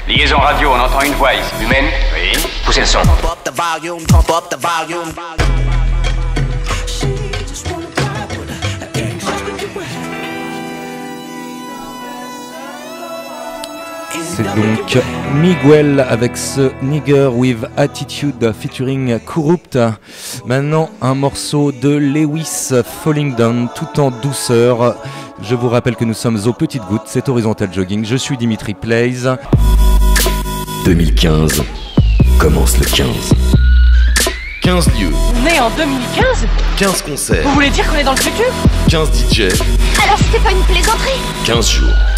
Liaison radio, on entend une voix ici. Humaine? Oui. Poussez le son. C'est donc Miguel avec ce Nigger with Attitude featuring Corrupt. Maintenant un morceau de Lewis, Falling Down, tout en douceur. Je vous rappelle que nous sommes aux Petites Gouttes, c'est Horizontal Jogging. Je suis Dimitri Plays. 2015 commence le 15. 15 lieux. On est en 2015 ? 15 concerts. Vous voulez dire qu'on est dans le futur ? 15 DJ. Alors c'était pas une plaisanterie ? 15 jours.